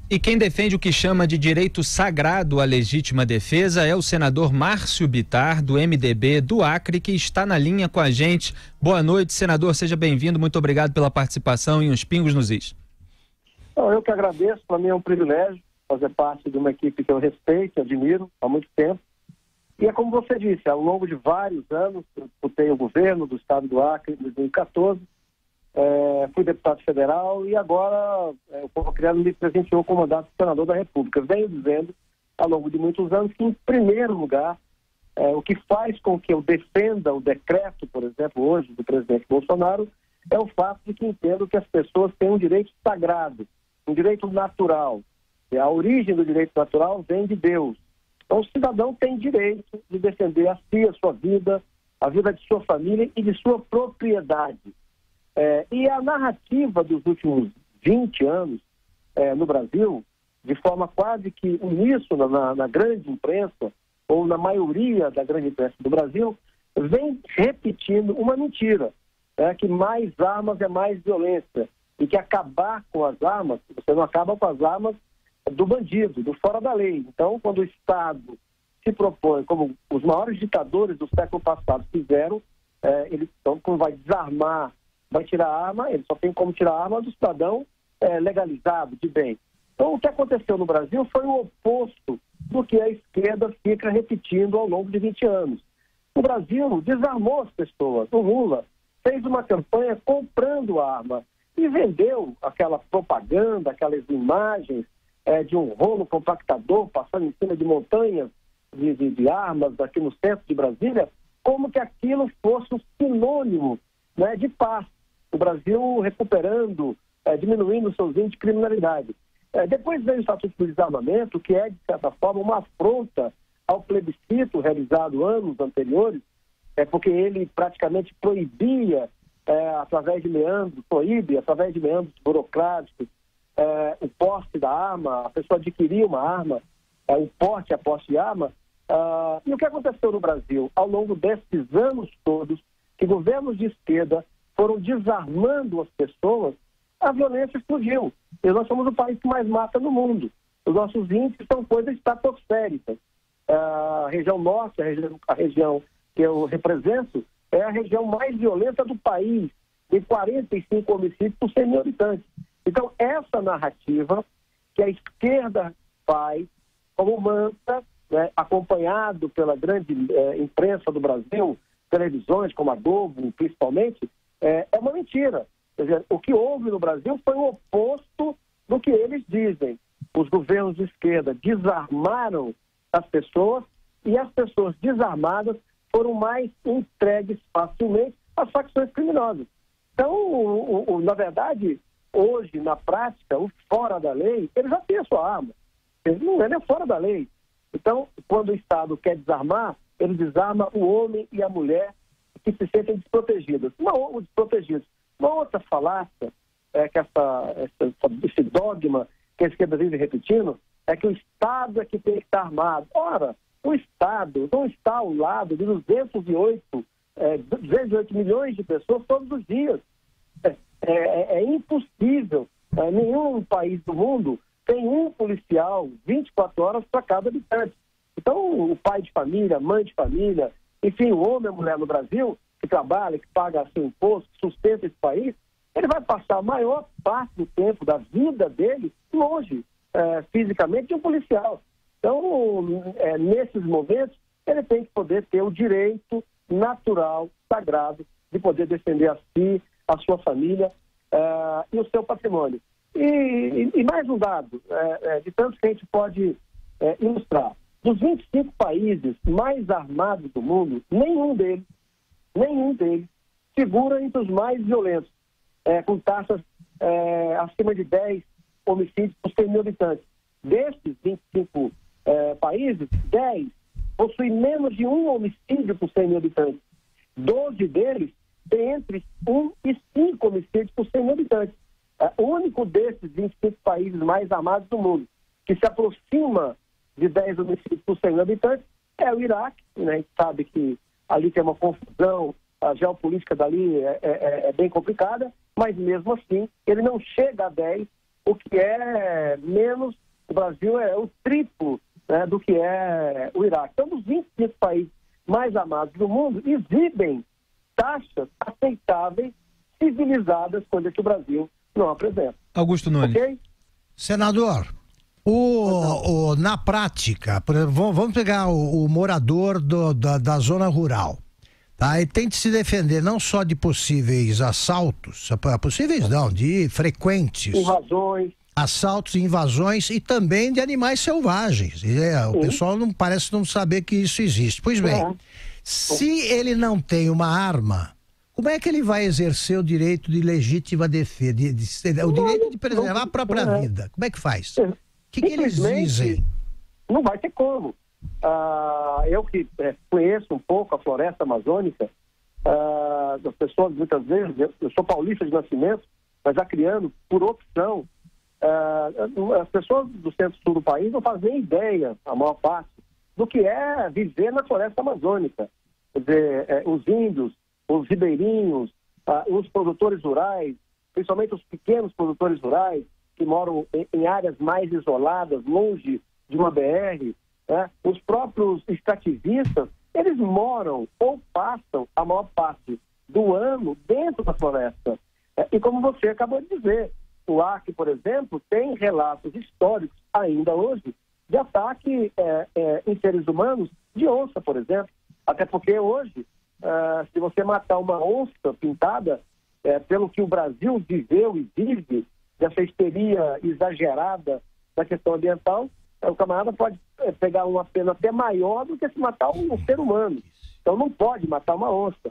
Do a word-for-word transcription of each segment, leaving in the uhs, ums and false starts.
E quem defende o que chama de direito sagrado à legítima defesa é o senador Márcio Bittar, do M D B do Acre, que está na linha com a gente. Boa noite, senador, seja bem-vindo, muito obrigado pela participação em Uns Pingos nos Is. Eu que agradeço, para mim é um privilégio fazer parte de uma equipe que eu respeito e admiro há muito tempo. E é como você disse, ao longo de vários anos, eu disputei o governo do estado do Acre em dois mil e quatorze, É, fui deputado federal e agora é, o povo criado me presenteou como mandato de senador da República. Venho dizendo, ao longo de muitos anos, que, em primeiro lugar, é, o que faz com que eu defenda o decreto, por exemplo, hoje, do presidente Bolsonaro, é o fato de que entendo que as pessoas têm um direito sagrado, um direito natural. E a origem do direito natural vem de Deus. Então, o cidadão tem direito de defender a si, a sua vida, a vida de sua família e de sua propriedade. É, e a narrativa dos últimos vinte anos é, no Brasil, de forma quase que uníssona na, na grande imprensa, ou na maioria da grande imprensa do Brasil, vem repetindo uma mentira, é, que mais armas é mais violência, e que acabar com as armas, você não acaba com as armas do bandido, do fora da lei. Então, quando o Estado se propõe, como os maiores ditadores do século passado fizeram, é, ele então, quando vai desarmar, vai tirar a arma, ele só tem como tirar a arma do cidadão é, legalizado, de bem. Então, o que aconteceu no Brasil foi o oposto do que a esquerda fica repetindo ao longo de vinte anos. O Brasil desarmou as pessoas. O Lula fez uma campanha comprando arma e vendeu aquela propaganda, aquelas imagens é, de um rolo compactador passando em cima de montanhas de, de, de armas aqui no centro de Brasília, como que aquilo fosse um sinônimo, né, de paz. O Brasil recuperando, é, diminuindo seus índices de criminalidade. É, depois veio o Estatuto do Desarmamento, que é, de certa forma, uma afronta ao plebiscito realizado anos anteriores, é, porque ele praticamente proibia, é, através de meandros, proíbe, através de meandros burocráticos, é, o porte da arma, a pessoa adquirir uma arma, é, o porte e a posse de arma. Ah, e o que aconteceu no Brasil? Ao longo desses anos todos, que governos de esquerda foram desarmando as pessoas, a violência explodiu. E nós somos o país que mais mata no mundo. Os nossos índices são coisas estratosféricas. A região norte, a região, a região que eu represento, é a região mais violenta do país. Tem quarenta e cinco homicídios por cem mil habitantes. Então, essa narrativa que a esquerda faz como mantra, né, acompanhado pela grande eh, imprensa do Brasil, televisões como a Globo, principalmente, É, é uma mentira. Quer dizer, o que houve no Brasil foi o oposto do que eles dizem. Os governos de esquerda desarmaram as pessoas e as pessoas desarmadas foram mais entregues facilmente às facções criminosas. Então, o, o, na verdade, hoje, na prática, o fora da lei, ele já tem a sua arma. Ele não ele é fora da lei. Então, quando o Estado quer desarmar, ele desarma o homem e a mulher que se sentem desprotegidas. Uma, desprotegidos. Uma outra falácia, é que essa, essa, esse dogma que a esquerda vive repetindo, é que o Estado é que tem que estar armado. Ora, o Estado não está ao lado de duzentos e oito, é, duzentos e oito milhões de pessoas todos os dias. É, é, é impossível. É, nenhum país do mundo tem um policial vinte e quatro horas para cada habitante. Então, o pai de família, a mãe de família, enfim, o homem e a mulher no Brasil, que trabalha, que paga seu imposto, que sustenta esse país, ele vai passar a maior parte do tempo da vida dele longe, é, fisicamente, de um policial. Então, é, nesses momentos, ele tem que poder ter o direito natural, sagrado, de poder defender a si, a sua família é, e o seu patrimônio. E, e, e mais um dado, é, é, de tantos que a gente pode é, ilustrar. Dos vinte e cinco países mais armados do mundo, nenhum deles, nenhum deles figura entre os mais violentos, é, com taxas é, acima de dez homicídios por cem mil habitantes. Desses vinte e cinco é, países, dez possuem menos de um homicídio por cem mil habitantes. doze deles têm entre um e cinco homicídios por cem mil habitantes. É, o único desses vinte e cinco países mais armados do mundo que se aproxima de dez homicídios por cem mil habitantes é o Iraque, né? A gente sabe que ali tem uma confusão, a geopolítica dali é, é, é bem complicada, mas mesmo assim ele não chega a dez o que é menos, o Brasil é o triplo, né, do que é o Iraque. Então, dos vinte e cinco países mais amados do mundo, exibem taxas aceitáveis, civilizadas, coisa que o Brasil não apresenta. Augusto Nunes. Okay? Senador, o, o, na prática, por exemplo, vamos pegar o, o morador do, da, da zona rural, tá? E tente se defender não só de possíveis assaltos, possíveis não, de frequentes invasões, assaltos e invasões, e também de animais selvagens. E, é, o Sim. pessoal não parece não saber que isso existe. Pois bem, é. se ele não tem uma arma, como é que ele vai exercer o direito de legítima defesa, de, de, o direito de preservar a própria é. vida? Como é que faz? O que, que eles dizem? Não vai ter como. Ah, eu que é, conheço um pouco a floresta amazônica, ah, as pessoas muitas vezes, eu, eu sou paulista de nascimento, mas já criando por opção, ah, as pessoas do centro-sul do país não fazem nem ideia, a maior parte, do que é viver na floresta amazônica. Quer dizer, é, os índios, os ribeirinhos, ah, os produtores rurais, principalmente os pequenos produtores rurais, que moram em, em áreas mais isoladas, longe de uma B R, né? Os próprios extrativistas, eles moram ou passam a maior parte do ano dentro da floresta. É, e como você acabou de dizer, o Acre, por exemplo, tem relatos históricos ainda hoje de ataque é, é, em seres humanos de onça, por exemplo. Até porque hoje, Uh, se você matar uma onça pintada, é, pelo que o Brasil viveu e vive, dessa histeria exagerada da questão ambiental, é, o camarada pode é, pegar uma pena até maior do que se matar um, um ser humano. Então não pode matar uma onça,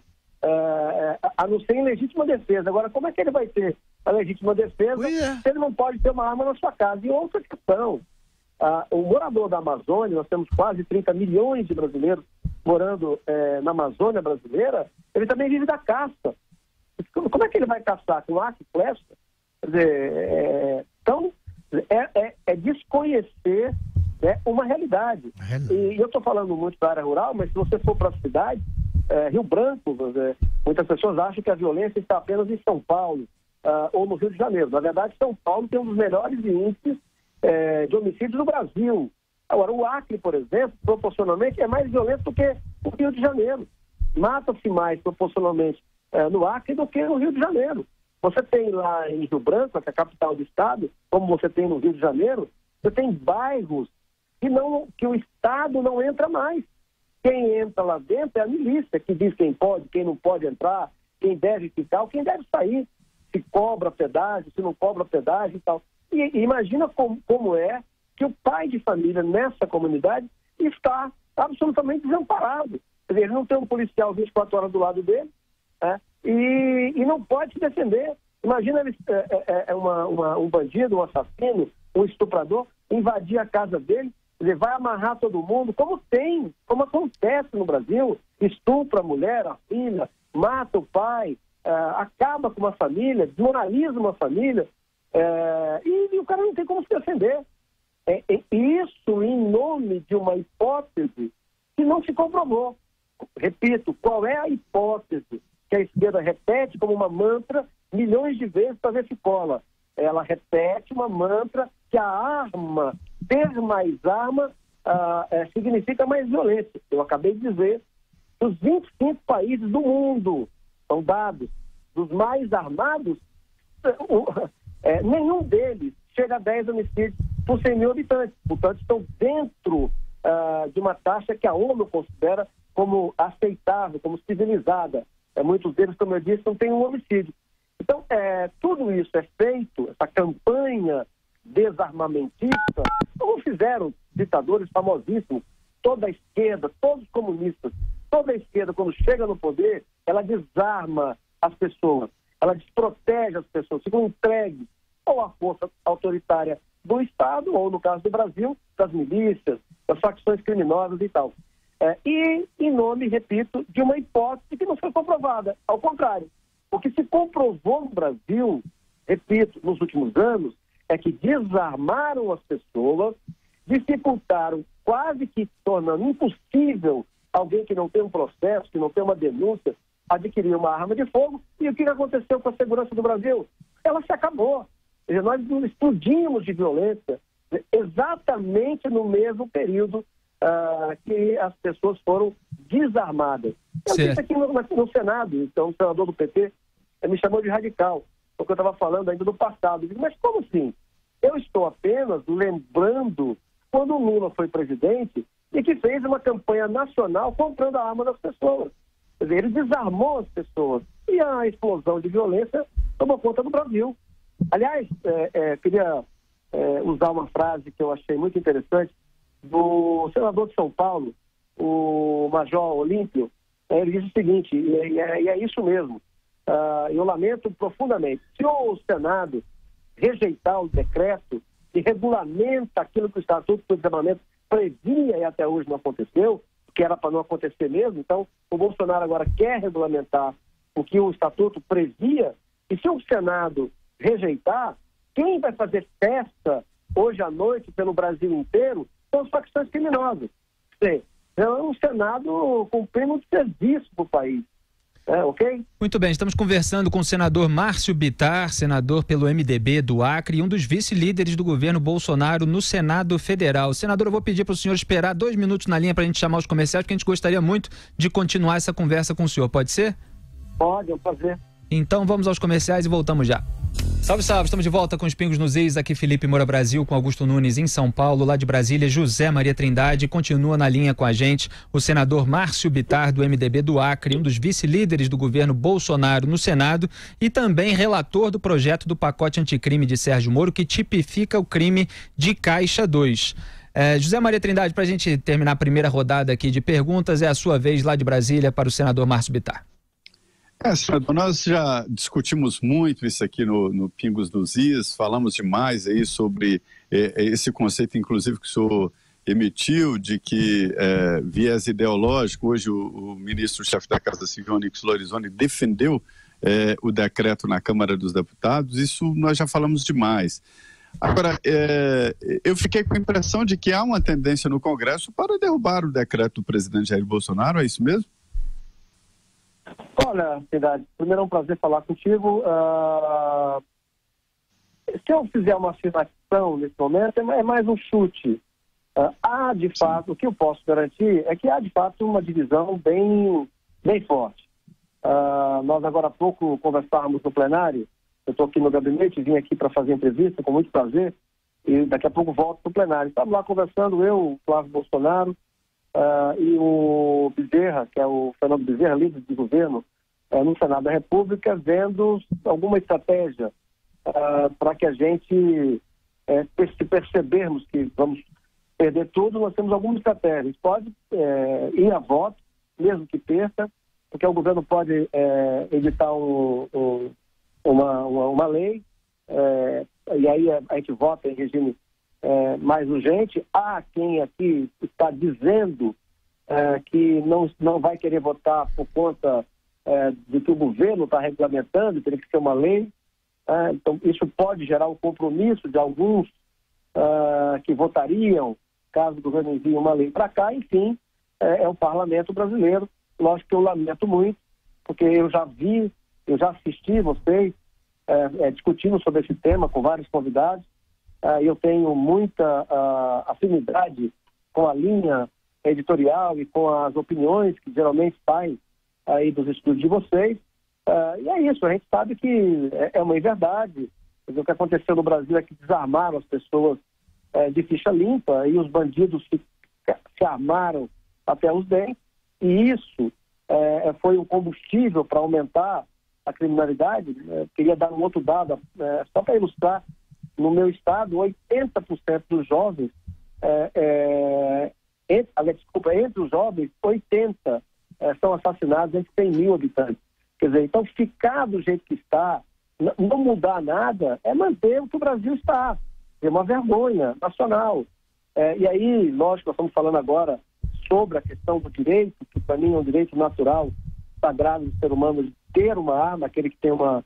é, a não ser em legítima defesa. Agora, como é que ele vai ter a legítima defesa é. se ele não pode ter uma arma na sua casa? E outra questão, uh, o morador da Amazônia, nós temos quase trinta milhões de brasileiros morando é, na Amazônia brasileira, ele também vive da caça. Como é que ele vai caçar? Com arco e flecha? Quer dizer, é, então, é, é, é desconhecer, né, uma realidade. E eu estou falando muito da área rural, mas se você for para a cidade, é, Rio Branco, é, muitas pessoas acham que a violência está apenas em São Paulo, uh, ou no Rio de Janeiro. Na verdade, São Paulo tem um dos melhores índices é, de homicídios do Brasil. Agora, o Acre, por exemplo, proporcionalmente, é mais violento do que o Rio de Janeiro. Mata-se mais proporcionalmente é, no Acre do que no Rio de Janeiro. Você tem lá em Rio Branco, que é a capital do estado, como você tem no Rio de Janeiro, você tem bairros que, não, que o Estado não entra mais. Quem entra lá dentro é a milícia, que diz quem pode, quem não pode entrar, quem deve ficar, ou quem deve sair, se cobra pedágio, se não cobra pedágio e tal. E, e imagina como, como é que o pai de família nessa comunidade está absolutamente desamparado. Quer dizer, ele não tem um policial vinte e quatro horas do lado dele, né? e, e não pode se defender. Imagina ele, é, é, é uma, uma, um bandido, um assassino, um estuprador, invadir a casa dele, ele vai amarrar todo mundo, como tem, como acontece no Brasil, estupra a mulher, a filha, mata o pai, é, acaba com uma família, desmoraliza uma família, é, e, e o cara não tem como se defender. É, é isso em nome de uma hipótese que não se comprovou. Repito, qual é a hipótese que a esquerda repete como uma mantra milhões de vezes para ver se cola? Ela repete uma mantra que a arma, ter mais arma, ah, é, significa mais violência. Eu acabei de dizer, dos vinte e cinco países do mundo, são dados, dos mais armados, é, nenhum deles chega a dez homicídios por cem mil habitantes. Portanto, estão dentro uh, de uma taxa que a ONU considera como aceitável, como civilizada. É, muitos deles, como eu disse, não têm um homicídio. Então, é, tudo isso é feito, essa campanha desarmamentista, como fizeram ditadores famosíssimos, toda a esquerda, todos os comunistas, toda a esquerda, quando chega no poder, ela desarma as pessoas, ela desprotege as pessoas, ficam entregues ou à força autoritária do Estado, ou no caso do Brasil, das milícias, das facções criminosas e tal. É, e em nome, repito, de uma hipótese que não foi comprovada. Ao contrário, o que se comprovou no Brasil, repito, nos últimos anos, é que desarmaram as pessoas, dificultaram, quase que tornando impossível alguém que não tem um processo, que não tem uma denúncia, adquirir uma arma de fogo. E o que aconteceu com a segurança do Brasil? Ela se acabou. Quer dizer, nós nos explodimos de violência exatamente no mesmo período uh, que as pessoas foram desarmadas. Eu certo. disse aqui no, no Senado, então o senador do P T me chamou de radical, porque eu estava falando ainda do passado. Eu digo, mas como assim? Eu estou apenas lembrando quando o Lula foi presidente e que fez uma campanha nacional comprando a arma das pessoas. Quer dizer, ele desarmou as pessoas e a explosão de violência tomou conta do Brasil. Aliás, é, é, queria é, usar uma frase que eu achei muito interessante do senador de São Paulo, o Major Olímpio. É, ele diz o seguinte, e é, e é isso mesmo, uh, eu lamento profundamente, se o Senado rejeitar o decreto que regulamenta aquilo que o Estatuto do Desarmamento previa e até hoje não aconteceu, que era para não acontecer mesmo, então o Bolsonaro agora quer regulamentar o que o Estatuto previa, e se o Senado rejeitar, quem vai fazer festa hoje à noite pelo Brasil inteiro são as facções criminosas. É um Senado cumprindo um serviço para o país. É, ok? Muito bem, estamos conversando com o senador Márcio Bittar, senador pelo M D B do Acre e um dos vice-líderes do governo Bolsonaro no Senado Federal. Senador, eu vou pedir para o senhor esperar dois minutos na linha para a gente chamar os comerciais, porque a gente gostaria muito de continuar essa conversa com o senhor. Pode ser? Pode, é um prazer. Então vamos aos comerciais e voltamos já. Salve, salve, estamos de volta com os Pingos nos Is, aqui Felipe Moura Brasil com Augusto Nunes em São Paulo, lá de Brasília, José Maria Trindade, continua na linha com a gente o senador Márcio Bittar do M D B do Acre, um dos vice-líderes do governo Bolsonaro no Senado e também relator do projeto do pacote anticrime de Sérgio Moro que tipifica o crime de Caixa dois. É, José Maria Trindade, para a gente terminar a primeira rodada aqui de perguntas, é a sua vez lá de Brasília para o senador Márcio Bittar. É, senador, nós já discutimos muito isso aqui no, no Pingos dos Is, falamos demais aí sobre é, esse conceito, inclusive, que o senhor emitiu, de que é, viés ideológico. Hoje o, o ministro-chefe da Casa Civil, Onyx Lorenzoni, defendeu é, o decreto na Câmara dos Deputados. Isso nós já falamos demais. Agora, é, eu fiquei com a impressão de que há uma tendência no Congresso para derrubar o decreto do presidente Jair Bolsonaro, é isso mesmo? Olha, Cidade, primeiro é um prazer falar contigo. Uh, se eu fizer uma afirmação nesse momento, é mais um chute. Uh, há, de fato, o que eu posso garantir é que há, de fato, uma divisão bem, bem forte. Uh, nós, agora há pouco, conversávamos no plenário. Eu estou aqui no gabinete, vim aqui para fazer entrevista, com muito prazer, e daqui a pouco volto para o plenário. Estamos lá conversando, eu, o Flávio Bolsonaro, Uh, e o Bezerra, que é o Fernando Bezerra, líder de governo uh, no Senado da República, vendo alguma estratégia uh, para que a gente, uh, se percebermos que vamos perder tudo, nós temos alguma estratégia. A gente pode uh, ir a voto, mesmo que perca, porque o governo pode uh, editar um, um, uma, uma, uma lei, uh, e aí a, a gente vota em regime É, mais urgente. Há quem aqui está dizendo é, que não, não vai querer votar por conta é, do que o governo está regulamentando, teria que ser uma lei. É, então, isso pode gerar um compromisso de alguns é, que votariam caso o governo envie uma lei para cá. Enfim, é, é o parlamento brasileiro. Lógico que eu lamento muito, porque eu já vi, eu já assisti vocês é, é, discutindo sobre esse tema com vários convidados. Uh, eu tenho muita uh, afinidade com a linha editorial e com as opiniões que geralmente saem aí dos estudos de vocês. Uh, e é isso, a gente sabe que é, é uma inverdade. O que aconteceu no Brasil é que desarmaram as pessoas uh, de ficha limpa e os bandidos se, se armaram até os dentes. E isso uh, foi um combustível para aumentar a criminalidade. Uh, queria dar um outro dado, uh, só para ilustrar. No meu estado, oitenta por cento dos jovens, é, é, entre, desculpa, entre os jovens, oitenta é, são assassinados entre cem mil habitantes. Quer dizer, então ficar do jeito que está, não mudar nada, é manter o que o Brasil está. É uma vergonha nacional. É, e aí, lógico, nós estamos falando agora sobre a questão do direito, que para mim é um direito natural, sagrado do ser humano, de ter uma arma, aquele que tem uma...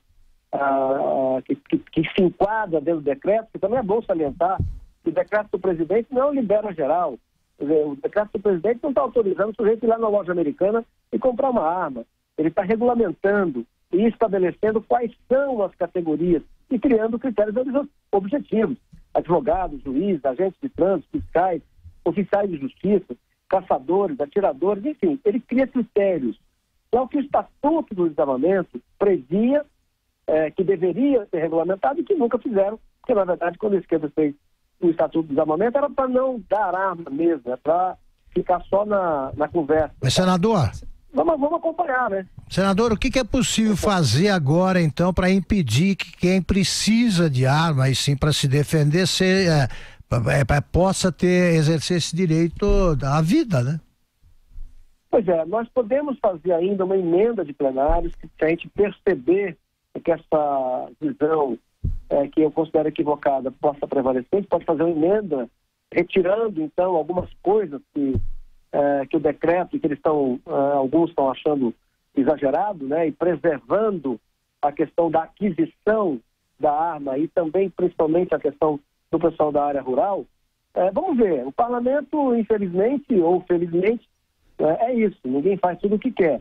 Uh, que, que, que se enquadra dentro do decreto, que também é bom salientar que o decreto do presidente não libera geral. Quer dizer, o decreto do presidente não está autorizando o sujeito ir lá na loja americana e comprar uma arma. Ele está regulamentando e estabelecendo quais são as categorias e criando critérios objetivos. Advogados, juízes, agentes de trânsito, fiscais, oficiais de justiça, caçadores, atiradores, enfim, ele cria critérios. É o que o Estatuto do Desarmamento previa, é, que deveria ser regulamentado e que nunca fizeram, porque, na verdade, quando a esquerda fez o Estatuto do Desarmamento, era para não dar arma mesmo, é para ficar só na, na conversa. Mas, senador... Vamos, vamos acompanhar, né? Senador, o que, que é possível fazer agora, então, para impedir que quem precisa de arma, e sim para se defender, se, é, é, possa ter, exercer esse direito à vida, né? Pois é, nós podemos fazer ainda uma emenda de plenários, que se a gente perceber que essa visão é, que eu considero equivocada possa prevalecer, a gente pode fazer uma emenda retirando, então, algumas coisas que, é, que o decreto, que eles estão, é, alguns estão achando exagerado, né, e preservando a questão da aquisição da arma e também, principalmente, a questão do pessoal da área rural. É, vamos ver, o parlamento, infelizmente ou felizmente, é, é isso, ninguém faz tudo o que quer.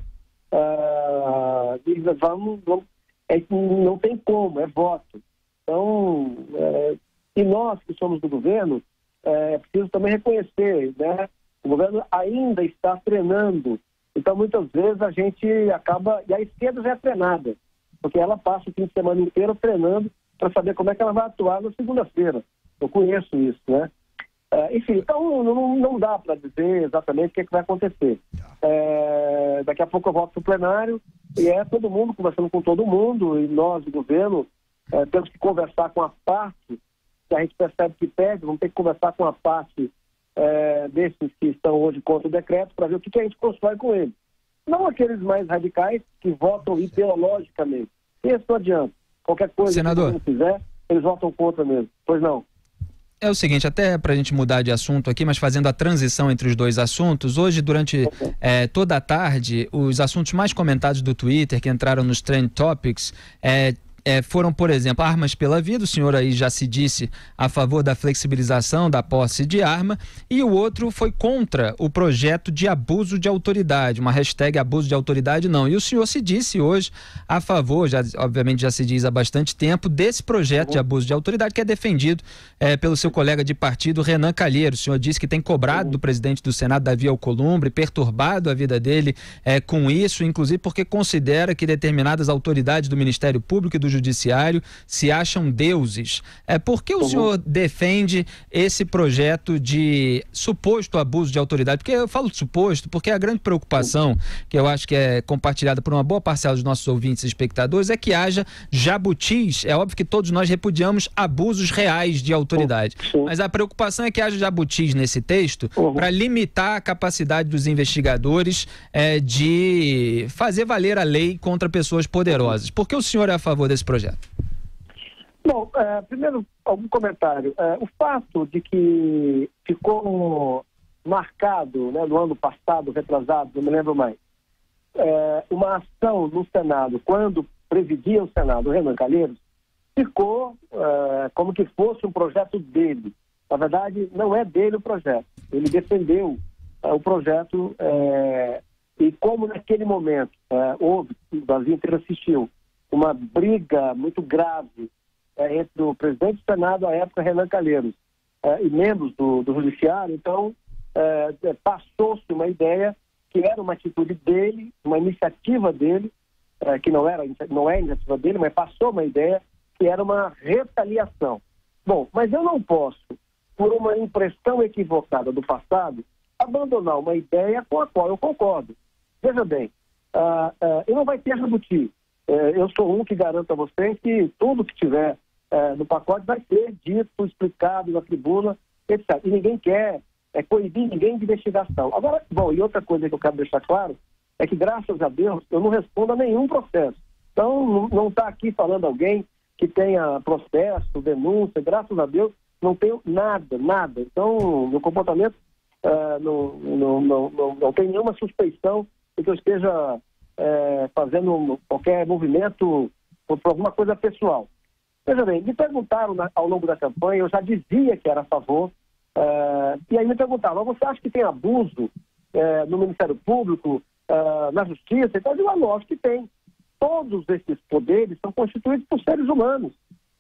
É, vamos, vamos, é, não tem como, é voto. Então, é, e nós que somos do governo, é preciso também reconhecer, né? O governo ainda está treinando. Então, muitas vezes, a gente acaba... E a esquerda já é treinada, porque ela passa o fim de semana inteiro treinando para saber como é que ela vai atuar na segunda-feira. Eu conheço isso, né? É, enfim, então não, não dá para dizer exatamente o que, é que vai acontecer. É, daqui a pouco eu volto para o plenário e é todo mundo conversando com todo mundo, e nós, do governo, é, temos que conversar com a parte que a gente percebe que perde, vamos ter que conversar com a parte é, desses que estão hoje contra o decreto para ver o que, que a gente constrói com eles. Não aqueles mais radicais que votam ideologicamente. Isso não adianta. Qualquer coisa Senador, que não fizer, eles votam contra mesmo. Pois não. É o seguinte, até para a gente mudar de assunto aqui, mas fazendo a transição entre os dois assuntos, hoje, durante okay. é, toda a tarde, os assuntos mais comentados do Twitter, que entraram nos Trend Topics, é, é, foram, por exemplo, armas pela vida. O senhor aí já se disse a favor da flexibilização da posse de arma, e o outro foi contra o projeto de abuso de autoridade, uma hashtag abuso de autoridade não. E o senhor se disse hoje a favor, já, obviamente já se diz há bastante tempo, desse projeto de abuso de autoridade que é defendido é, pelo seu colega de partido, Renan Calheiros. O senhor disse que tem cobrado do presidente do Senado, Davi Alcolumbre, perturbado a vida dele é, com isso, inclusive porque considera que determinadas autoridades do Ministério Público e do Judiciário se acham deuses. É, por que o uhum. senhor defende esse projeto de suposto abuso de autoridade? Porque eu falo de suposto, porque a grande preocupação, que eu acho que é compartilhada por uma boa parcela dos nossos ouvintes e espectadores, é que haja jabutis. É óbvio que todos nós repudiamos abusos reais de autoridade, uhum. mas a preocupação é que haja jabutis nesse texto uhum. para limitar a capacidade dos investigadores é, de fazer valer a lei contra pessoas poderosas. Por que o senhor é a favor desse projeto? Bom, é, primeiro, algum comentário. É, o fato de que ficou marcado, né, no ano passado, retrasado, não me lembro mais, é, uma ação no Senado, quando presidia o Senado, o Renan Calheiros, ficou é, como que fosse um projeto dele. Na verdade, não é dele o projeto. Ele defendeu é, o projeto é, e como naquele momento é, houve, o Brasil inteiro assistiu, uma briga muito grave é, entre o presidente do Senado, à época, Renan Calheiros, é, e membros do, do Judiciário. Então, é, passou-se uma ideia que era uma atitude dele, uma iniciativa dele, é, que não, era, não é iniciativa dele, mas passou uma ideia que era uma retaliação. Bom, mas eu não posso, por uma impressão equivocada do passado, abandonar uma ideia com a qual eu concordo. Veja bem, uh, uh, e não vai ter jabuti. Eu sou um que garanto a vocês que tudo que tiver é, no pacote vai ser dito, explicado na tribuna, etcétera. E ninguém quer é, coibir ninguém de investigação. Agora, bom, e outra coisa que eu quero deixar claro é que, graças a Deus, eu não respondo a nenhum processo. Então, não está aqui falando alguém que tenha processo, denúncia, graças a Deus, não tenho nada, nada. Então, meu comportamento é, não, não, não, não, não tem nenhuma suspeição de que eu esteja... É, fazendo qualquer movimento por, por alguma coisa pessoal. Veja bem, me perguntaram na, ao longo da campanha, eu já dizia que era a favor, é, e aí me perguntaram, você acha que tem abuso é, no Ministério Público, é, na Justiça? Então, eu digo, lógico que tem. Todos esses poderes são constituídos por seres humanos.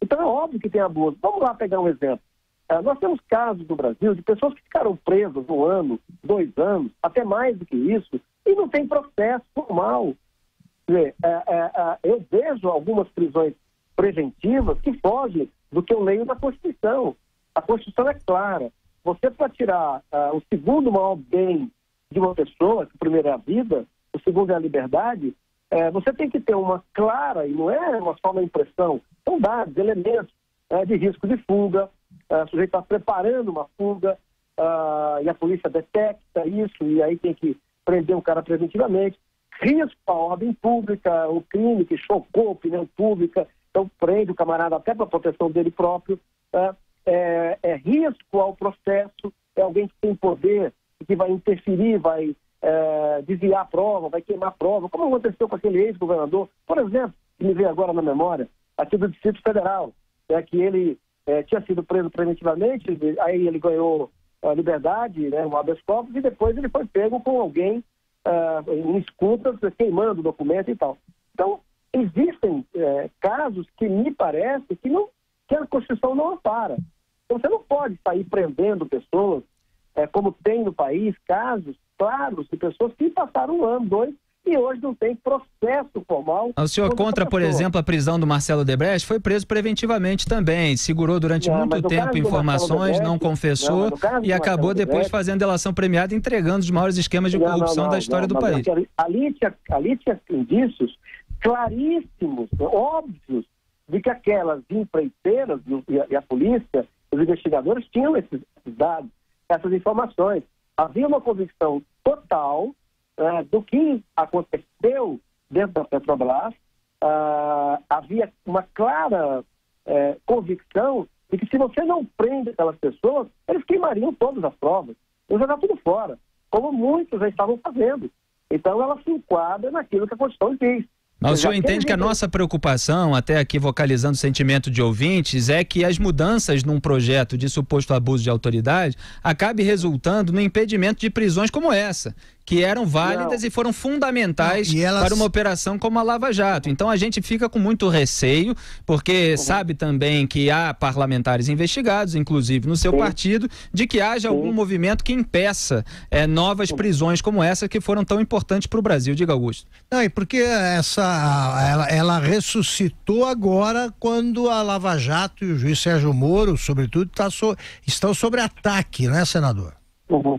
Então é óbvio que tem abuso. Vamos lá pegar um exemplo. Uh, nós temos casos no Brasil de pessoas que ficaram presas um ano, dois anos, até mais do que isso, e não tem processo formal. Quer dizer, uh, uh, uh, eu vejo algumas prisões preventivas que fogem do que eu leio da Constituição. A Constituição é clara. Você, para tirar uh, o segundo maior bem de uma pessoa, que o primeiro é a vida, o segundo é a liberdade, uh, você tem que ter uma clara, e não é uma só uma impressão, são dados, elementos uh, de risco de fuga, uh, o sujeito está preparando uma fuga, uh, e a polícia detecta isso, e aí tem que prender o cara preventivamente. Risco à ordem pública, o crime que chocou a opinião pública, então prende o camarada até para a proteção dele próprio. Uh, É, é risco ao processo, é alguém que tem poder, que vai interferir, vai é, desviar a prova, vai queimar a prova, como aconteceu com aquele ex-governador, por exemplo, que me veio agora na memória, aqui do Distrito Federal, é, que ele é, tinha sido preso preventivamente, aí ele ganhou a liberdade, né, um habeas corpus, e depois ele foi pego com alguém é, em escutas, queimando o documento e tal. Então, existem é, casos que me parece que não que a Constituição não ampara. Então, você não pode sair prendendo pessoas, é, como tem no país, casos claros de pessoas que passaram um ano, dois, e hoje não tem processo formal. O senhor contra, por exemplo, a prisão do Marcelo Odebrecht, foi preso preventivamente também, segurou durante não, muito tempo informações, não confessou não, e acabou depois fazendo delação premiada, entregando os maiores esquemas de corrupção não, não, não, da história não, do país. Ali, ali, tinha, ali tinha indícios claríssimos, óbvios, de que aquelas empreiteiras e a, e a polícia, os investigadores tinham esses dados, essas informações. Havia uma convicção total uh, do que aconteceu dentro da Petrobras, uh, havia uma clara uh, convicção de que se você não prende aquelas pessoas, eles queimariam todas as provas, iam jogar tudo fora, como muitos já estavam fazendo. Então ela se enquadra naquilo que a Constituição diz. Mas o senhor entende que a nossa preocupação, até aqui vocalizando o sentimento de ouvintes, é que as mudanças num projeto de suposto abuso de autoridade acabe resultando no impedimento de prisões como essa, que eram válidas não. e foram fundamentais não, e elas... para uma operação como a Lava Jato. Então a gente fica com muito receio, porque uhum. sabe também que há parlamentares investigados, inclusive no seu Sim. partido, de que haja Sim. algum movimento que impeça é, novas prisões como essa que foram tão importantes para o Brasil. Diga, Augusto. Não, e porque essa ela, ela ressuscitou agora quando a Lava Jato e o juiz Sérgio Moro, sobretudo, tá so, estão sobre ataque, né, senador? Uhum.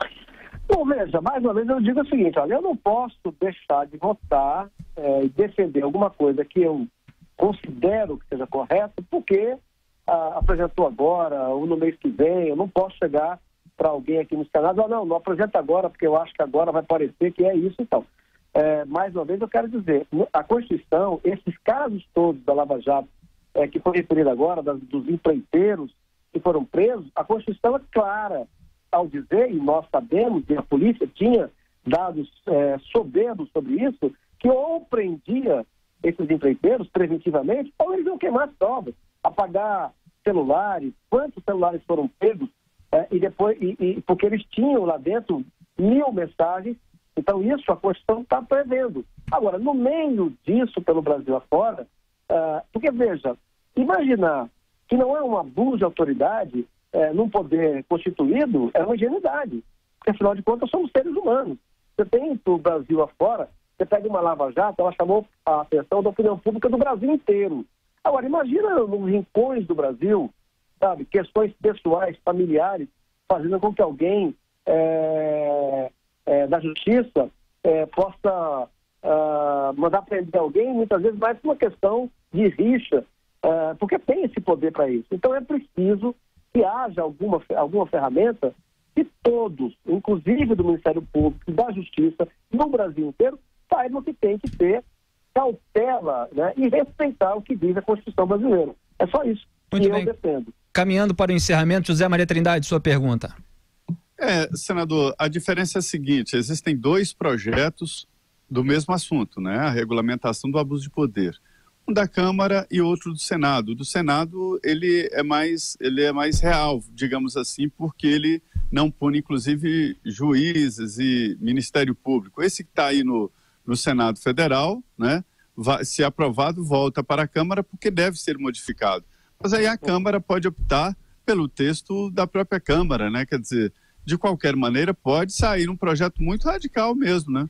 Bom, veja, mais uma vez eu digo o seguinte, olha, eu não posso deixar de votar é, e defender alguma coisa que eu considero que seja correta, porque ah, apresentou agora, ou no mês que vem, eu não posso chegar para alguém aqui no Senado, ah, não, não apresenta agora, porque eu acho que agora vai parecer que é isso e tal. É, mais uma vez eu quero dizer, a Constituição, esses casos todos da Lava Jato, é, que foi referido agora, das, dos empreiteiros que foram presos, a Constituição é clara ao dizer, e nós sabemos, e a polícia tinha dados é, soberbos sobre isso, que ou prendia esses empreiteiros preventivamente, ou eles iam queimar as provas, apagar celulares, quantos celulares foram pegos, é, e depois, e, e, porque eles tinham lá dentro mil mensagens. Então, isso a Constituição está prevendo. Agora, no meio disso, pelo Brasil afora, uh, porque, veja, imaginar que não é um abuso de autoridade uh, num poder constituído é uma ingenuidade. Porque, afinal de contas, somos seres humanos. Você tem para o Brasil afora, você pega uma Lava Jato, ela chamou a atenção da opinião pública do Brasil inteiro. Agora, imagina nos rincões do Brasil, sabe, questões pessoais, familiares, fazendo com que alguém... É... É, da justiça é, possa uh, mandar prender alguém, muitas vezes mais por uma questão de rixa, uh, porque tem esse poder para isso. Então é preciso que haja alguma, alguma ferramenta que todos, inclusive do Ministério Público, da Justiça, no Brasil inteiro, saibam que tem que ter cautela, né, e respeitar o que diz a Constituição brasileira. É só isso que Muito eu bem. defendo. Caminhando para o encerramento, José Maria Trindade, sua pergunta. É, senador, a diferença é a seguinte, existem dois projetos do mesmo assunto, né? A regulamentação do abuso de poder. Um da Câmara e outro do Senado. O do Senado, ele é mais, ele é mais real, digamos assim, porque ele não pune, inclusive, juízes e Ministério Público. Esse que está aí no, no Senado Federal, né? Vai, se aprovado, volta para a Câmara porque deve ser modificado. Mas aí a Câmara pode optar pelo texto da própria Câmara, né? Quer dizer, de qualquer maneira, pode sair um projeto muito radical mesmo, né?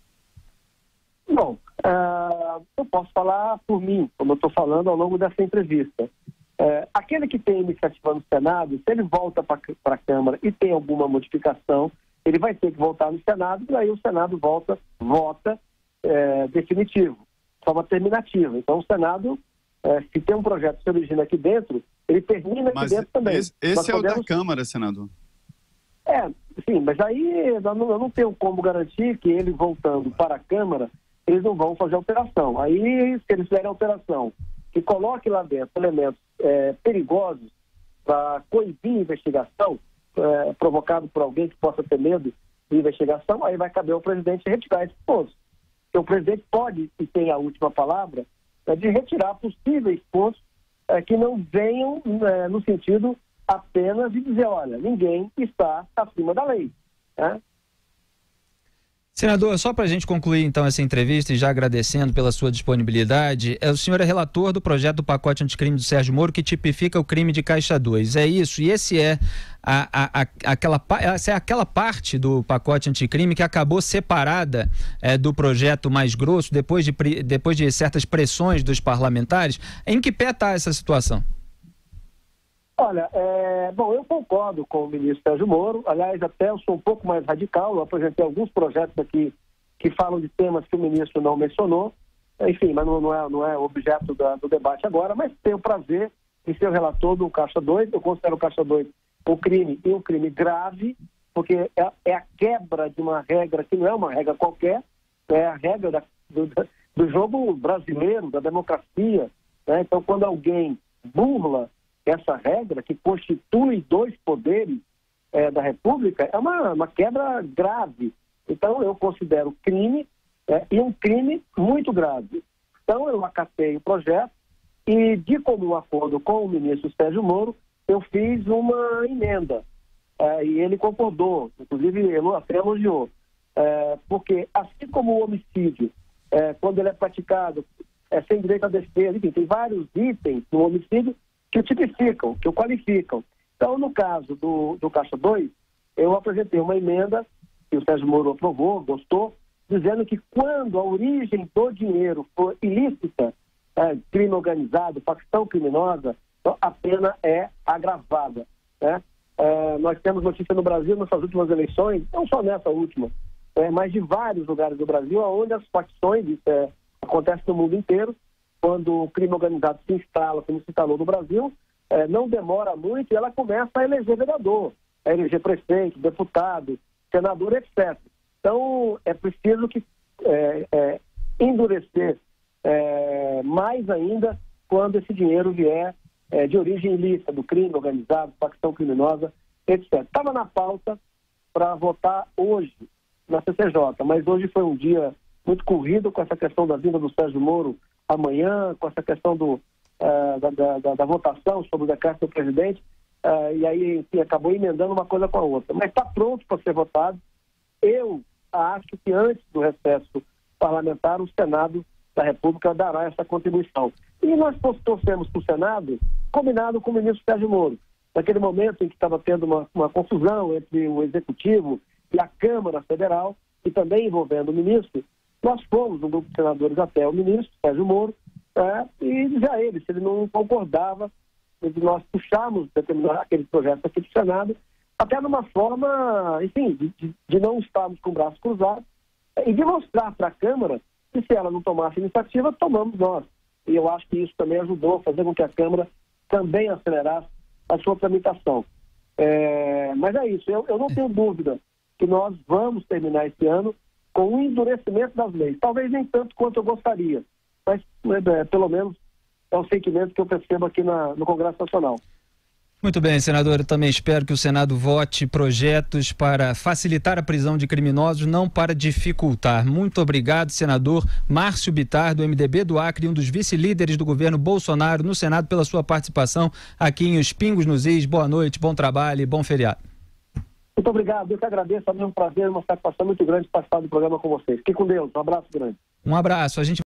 Bom, uh, eu posso falar por mim, como eu estou falando ao longo dessa entrevista. Uh, aquele que tem iniciativa no Senado, se ele volta para a Câmara e tem alguma modificação, ele vai ter que voltar no Senado, e aí o Senado volta, vota uh, definitivo, de forma terminativa. Então o Senado, uh, se tem um projeto que se origina aqui dentro, ele termina aqui mas dentro também. Esse, esse é podemos... o da Câmara, senador. É, sim, mas aí eu não, eu não tenho como garantir que ele voltando para a Câmara, eles não vão fazer alteração. Aí, se eles fizerem alteração, que coloque lá dentro elementos é, perigosos para coibir investigação, é, provocado por alguém que possa ter medo de investigação, aí vai caber ao presidente retirar esses pontos. Porque o presidente pode, e tem a última palavra, é, de retirar possíveis pontos é, que não venham é, no sentido apenas de dizer, olha, ninguém está acima da lei, né? Senador, só para a gente concluir então essa entrevista e já agradecendo pela sua disponibilidade, o senhor é relator do projeto do pacote anticrime do Sérgio Moro que tipifica o crime de Caixa dois. É isso? E esse é a, a, a, aquela, essa é aquela parte do pacote anticrime que acabou separada é, do projeto mais grosso depois de, depois de certas pressões dos parlamentares. Em que pé está essa situação? Olha, é, bom, eu concordo com o ministro Sérgio Moro. Aliás, até eu sou um pouco mais radical. Eu apresentei alguns projetos aqui que falam de temas que o ministro não mencionou. Enfim, mas não, não, é, não é objeto da, do debate agora, mas tenho o prazer em ser o relator do Caixa dois. Eu considero o Caixa dois um crime e um crime grave, porque é, é a quebra de uma regra que não é uma regra qualquer, é a regra da, do, do jogo brasileiro, da democracia, né? Então, quando alguém burla essa regra que constitui dois poderes é, da República, é uma, uma quebra grave. Então, eu considero crime é, e um crime muito grave. Então, eu acatei o projeto e, de comum acordo com o ministro Sérgio Moro, eu fiz uma emenda. É, e ele concordou, inclusive ele até elogiou. É, porque, assim como o homicídio, é, quando ele é praticado é, sem direito à defesa, enfim, tem vários itens no homicídio que o tipificam, que o qualificam. Então, no caso do, do Caixa dois, eu apresentei uma emenda, que o Sérgio Moro aprovou, gostou, dizendo que quando a origem do dinheiro for ilícita, é, crime organizado, facção criminosa, então a pena é agravada, né? É, nós temos notícia no Brasil, nessas últimas eleições, não só nessa última, é, mas de vários lugares do Brasil, onde as facções, isso é, acontece no mundo inteiro, quando o crime organizado se instala, como se instalou no Brasil, é, não demora muito e ela começa a eleger vereador, a eleger prefeito, deputado, senador, etcétera. Então, é preciso que é, é, endurecer é, mais ainda quando esse dinheiro vier é, de origem ilícita, do crime organizado, facção criminosa, etcétera. Estava na pauta para votar hoje na C C J, mas hoje foi um dia muito corrido com essa questão da vinda do Sérgio Moro amanhã, com essa questão do, uh, da, da, da votação sobre o decreto do presidente, uh, e aí enfim, acabou emendando uma coisa com a outra. Mas está pronto para ser votado. Eu acho que antes do recesso parlamentar, o Senado da República dará essa contribuição. E nós torcemos para o Senado, combinado com o ministro Sérgio Moro. Naquele momento em que estava tendo uma, uma confusão entre o Executivo e a Câmara Federal, e também envolvendo o ministro, nós fomos, no grupo de senadores, até o ministro, Sérgio Moro, é, e dizer a ele se ele não concordava de nós puxarmos aquele projeto aqui do Senado, até numa forma, enfim, de, de não estarmos com o braço cruzado, é, e de mostrar para a Câmara que se ela não tomasse iniciativa, tomamos nós. E eu acho que isso também ajudou a fazer com que a Câmara também acelerasse a sua tramitação. É, mas é isso, eu, eu não tenho dúvida que nós vamos terminar esse ano com o endurecimento das leis. Talvez nem tanto quanto eu gostaria, mas é, pelo menos é o sentimento que eu percebo aqui na, no Congresso Nacional. Muito bem, senador, eu também espero que o Senado vote projetos para facilitar a prisão de criminosos, não para dificultar. Muito obrigado, senador Márcio Bittar, do M D B do Acre, um dos vice-líderes do governo Bolsonaro no Senado, pela sua participação aqui em Os Pingos nos Is. Boa noite, bom trabalho e bom feriado. Muito obrigado, eu que agradeço, é um prazer, uma satisfação muito grande participar do programa com vocês. Fique com Deus, um abraço grande. Um abraço, a gente